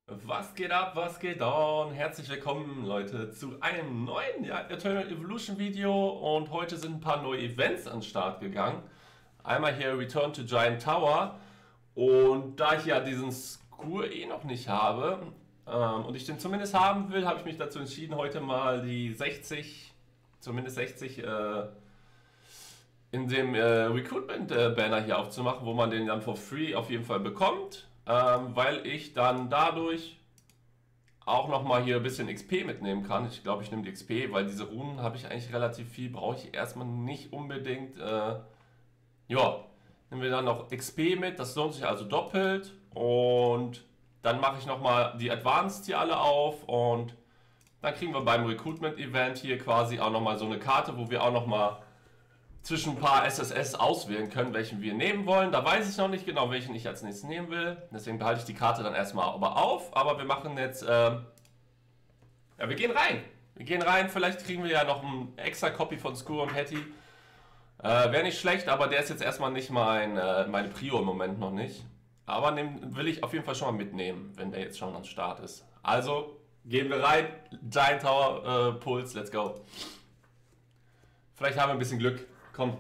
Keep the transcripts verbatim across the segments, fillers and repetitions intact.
Was geht ab, was geht on? Herzlich willkommen, Leute, zu einem neuen ja, Eternal Evolution Video. Und heute sind ein paar neue Events an den Start gegangen. Einmal hier Return to Giant Tower. Und da ich ja diesen Skur eh noch nicht habe ähm, und ich den zumindest haben will, habe ich mich dazu entschieden, heute mal die sechzig, zumindest sechzig äh, in dem äh, Recruitment-Banner hier aufzumachen, wo man den dann for free auf jeden Fall bekommt. Ähm, weil ich dann dadurch auch nochmal hier ein bisschen X P mitnehmen kann. Ich glaube, ich nehme die X P, weil diese Runen habe ich eigentlich relativ viel, brauche ich erstmal nicht unbedingt. Äh, ja, nehmen wir dann noch X P mit, das lohnt sich also doppelt. Und dann mache ich nochmal die Advanced hier alle auf und dann kriegen wir beim Recruitment-Event hier quasi auch nochmal so eine Karte, wo wir auch nochmal zwischen ein paar S S S auswählen können, welchen wir nehmen wollen. Da weiß ich noch nicht genau, welchen ich als nächstes nehmen will. Deswegen behalte ich die Karte dann erstmal aber auf. Aber wir machen jetzt, ähm, ja, wir gehen rein. Wir gehen rein, vielleicht kriegen wir ja noch einen extra Copy von Skur und Hetty. Äh, Wäre nicht schlecht, aber der ist jetzt erstmal nicht mein, äh, meine Prio im Moment noch nicht. Aber nehm, will ich auf jeden Fall schon mal mitnehmen, wenn der jetzt schon am Start ist. Also, gehen wir rein. Giant Tower äh, Puls, let's go. Vielleicht haben wir ein bisschen Glück. Komm.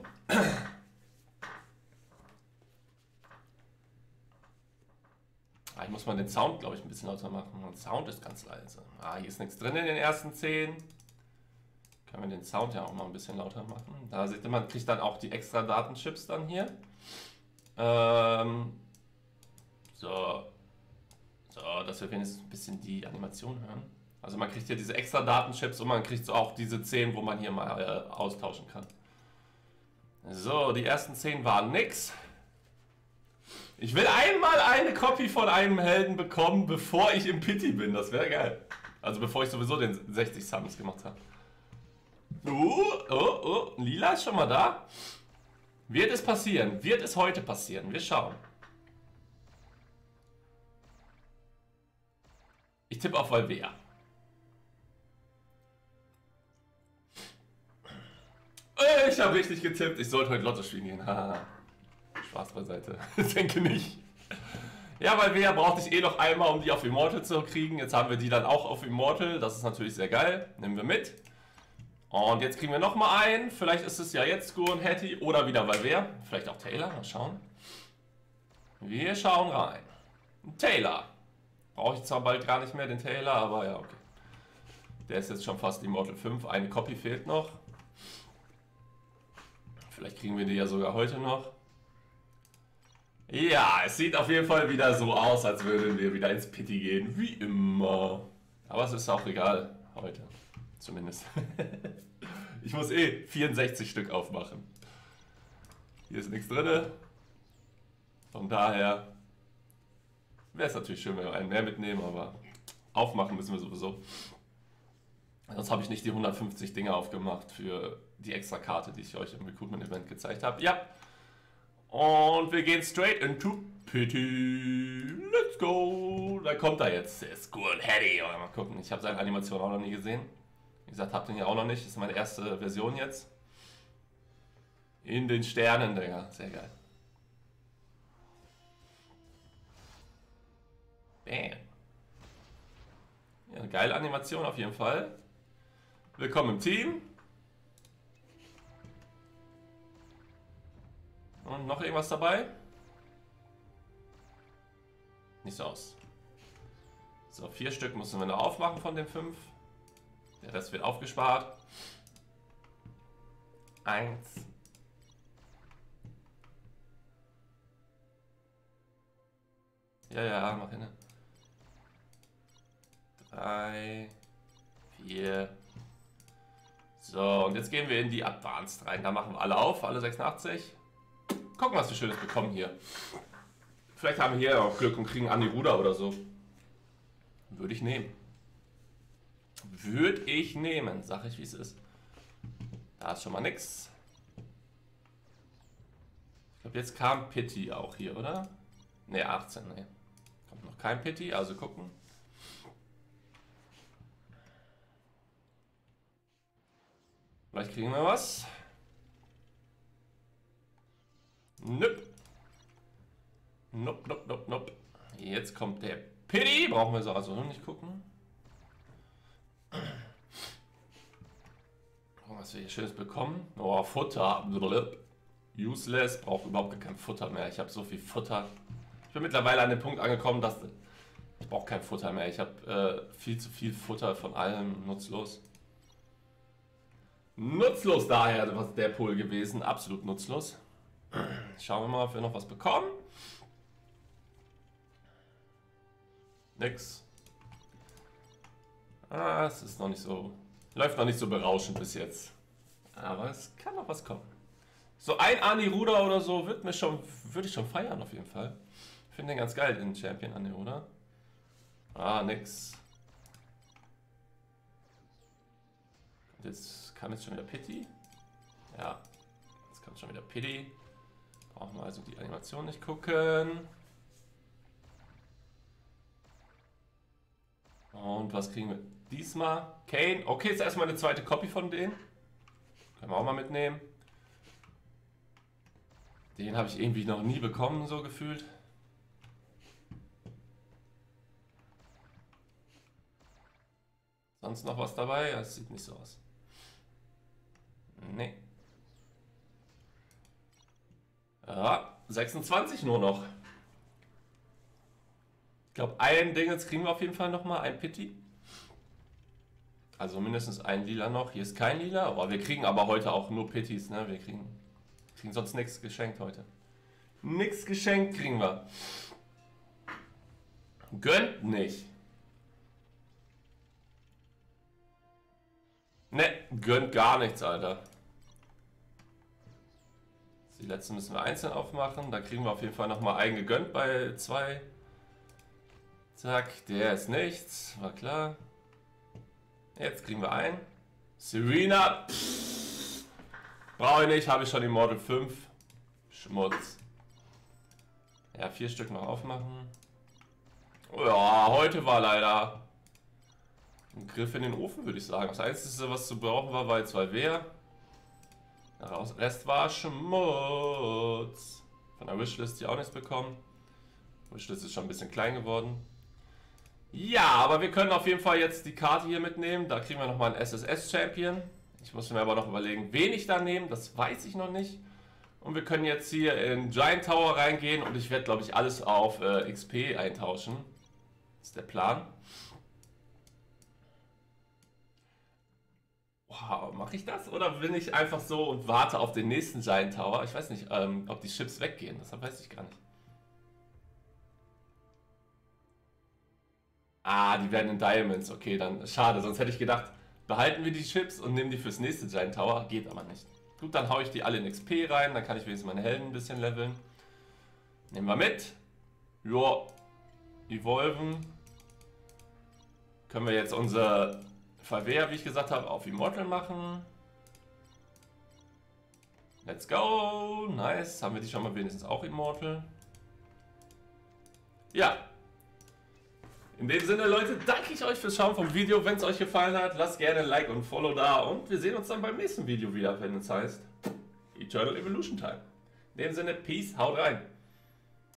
Ah, ich muss mal den Sound, glaube ich, ein bisschen lauter machen. Der Sound ist ganz leise. Ah, hier ist nichts drin in den ersten zehn. Können wir den Sound ja auch mal ein bisschen lauter machen. Da sieht man, man kriegt dann auch die extra Datenchips dann hier. Ähm, so. So, dass wir wenigstens ein bisschen die Animation hören. Also man kriegt hier diese extra Datenchips und man kriegt so auch diese zehn, wo man hier mal äh, austauschen kann. So, die ersten zehn waren nix. Ich will einmal eine Copy von einem Helden bekommen, bevor ich im Pity bin. Das wäre geil. Also bevor ich sowieso den sechzig Summons gemacht habe. Uh, oh, oh, Lila ist schon mal da. Wird es passieren? Wird es heute passieren? Wir schauen. Ich tippe auf Valvea. Ich habe richtig getippt. Ich sollte heute Lotto spielen gehen. Spaß beiseite. Ich denke nicht. Ja, weil wir brauchte ich eh noch einmal, um die auf Immortal zu kriegen. Jetzt haben wir die dann auch auf Immortal. Das ist natürlich sehr geil. Nehmen wir mit. Und jetzt kriegen wir nochmal einen. Vielleicht ist es ja jetzt Skur und Hetty oder wieder Valvea. Vielleicht auch Taylor. Mal schauen. Wir schauen rein. Taylor. Brauche ich zwar bald gar nicht mehr, den Taylor, aber ja, okay. Der ist jetzt schon fast Immortal fünf. Eine Copy fehlt noch. Vielleicht kriegen wir die ja sogar heute noch. Ja, es sieht auf jeden Fall wieder so aus, als würden wir wieder ins Pity gehen. Wie immer. Aber es ist auch egal. Heute. Zumindest. Ich muss eh vierundsechzig Stück aufmachen. Hier ist nichts drin. Von daher wäre es natürlich schön, wenn wir einen mehr mitnehmen, aber aufmachen müssen wir sowieso. Sonst habe ich nicht die hundertfünfzig Dinger aufgemacht für die extra Karte, die ich euch im Recruitment-Event gezeigt habe. Ja. Und wir gehen straight into Pity. Let's go. Da kommt er jetzt. Der ist Skur und Hetty. Mal gucken. Ich habe seine Animation auch noch nie gesehen. Wie gesagt, habt ihr ihn ja auch noch nicht. Das ist meine erste Version jetzt. In den Sternen, Digga. Sehr geil. Bam. Ja, eine geile Animation auf jeden Fall. Willkommen im Team. Und noch irgendwas dabei? Nicht so aus. So, vier Stück müssen wir noch aufmachen von den fünf. Der Rest wird aufgespart. Eins. Ja, ja, mach hin. Drei. Vier. So, und jetzt gehen wir in die Advanced rein. Da machen wir alle auf, alle sechsundachtzig. Gucken, was wir Schönes bekommen hier. Vielleicht haben wir hier auch Glück und kriegen Andi Ruder oder so. Würde ich nehmen. Würde ich nehmen, sag ich, wie es ist. Da ist schon mal nix. Ich glaube, jetzt kam Pity auch hier, oder? Ne, achtzehn, ne. Kommt noch kein Pity, also gucken. Vielleicht kriegen wir was. Nöp. Nope, nope, nope, nope. Jetzt kommt der Pity brauchen wir so also noch nicht gucken. Was wir hier Schönes bekommen. Oh, Futter. Useless. Braucht überhaupt gar kein Futter mehr. Ich habe so viel Futter. Ich bin mittlerweile an dem Punkt angekommen, dass ich brauche kein Futter mehr. Ich habe äh, viel zu viel Futter von allem. Nutzlos. Nutzlos daher, was der Pool gewesen. Absolut nutzlos. Schauen wir mal, ob wir noch was bekommen. Nix. Ah, es ist noch nicht so... Läuft noch nicht so berauschend bis jetzt. Aber es kann noch was kommen. So ein Aniruda oder so wird mir schon, würde ich schon feiern auf jeden Fall. Ich finde den ganz geil, den Champion Aniruda. Ah, nix. Und jetzt kam jetzt schon wieder Pity. Ja, jetzt kommt schon wieder Pity. Brauchen wir also die Animation nicht gucken. Und was kriegen wir diesmal? Kane. Okay, jetzt erstmal eine zweite Copy von denen. Können wir auch mal mitnehmen. Den habe ich irgendwie noch nie bekommen, so gefühlt. Sonst noch was dabei? Das sieht nicht so aus. Nee. Ja, sechsundzwanzig nur noch. Ich glaube, ein Ding jetzt kriegen wir auf jeden Fall nochmal, ein Pity. Also mindestens ein Lila noch. Hier ist kein Lila, aber wir kriegen aber heute auch nur Pitys, ne? Wir kriegen, kriegen sonst nichts geschenkt heute. Nichts geschenkt kriegen wir. Gönnt nicht. Ne, gönnt gar nichts, Alter. Die letzte müssen wir einzeln aufmachen. Da kriegen wir auf jeden Fall nochmal einen gegönnt bei zwei. Zack, der ist nichts, war klar. Jetzt kriegen wir einen. Serena. Brauche ich nicht, habe ich schon Immortal fünf. Schmutz. Ja, vier Stück noch aufmachen. Ja, heute war leider ein Griff in den Ofen, würde ich sagen. Das Einzige, was zu brauchen war, war jetzt zwei Wehr. Der Rest war Schmutz. Von der Wishlist hier auch nichts bekommen. Wishlist ist schon ein bisschen klein geworden. Ja, aber wir können auf jeden Fall jetzt die Karte hier mitnehmen. Da kriegen wir nochmal einen S S S-Champion. Ich muss mir aber noch überlegen, wen ich da nehme. Das weiß ich noch nicht. Und wir können jetzt hier in Giant Tower reingehen. Und ich werde, glaube ich, alles auf äh, X P eintauschen. Das ist der Plan. Wow, mache ich das? Oder bin ich einfach so und warte auf den nächsten Giant Tower? Ich weiß nicht, ähm, ob die Chips weggehen. Deshalb weiß ich gar nicht. Ah, die werden in Diamonds. Okay, dann schade. Sonst hätte ich gedacht, behalten wir die Chips und nehmen die fürs nächste Giant Tower. Geht aber nicht. Gut, dann haue ich die alle in X P rein. Dann kann ich wenigstens meine Helden ein bisschen leveln. Nehmen wir mit. Joa. Evolven. Können wir jetzt unser Verwehr, wie ich gesagt habe, auf Immortal machen. Let's go. Nice. Haben wir die schon mal wenigstens auch Immortal. Ja. In dem Sinne, Leute, danke ich euch fürs Schauen vom Video. Wenn es euch gefallen hat, lasst gerne ein Like und Follow da. Und wir sehen uns dann beim nächsten Video wieder, wenn es heißt Eternal Evolution Time. In dem Sinne, Peace, haut rein.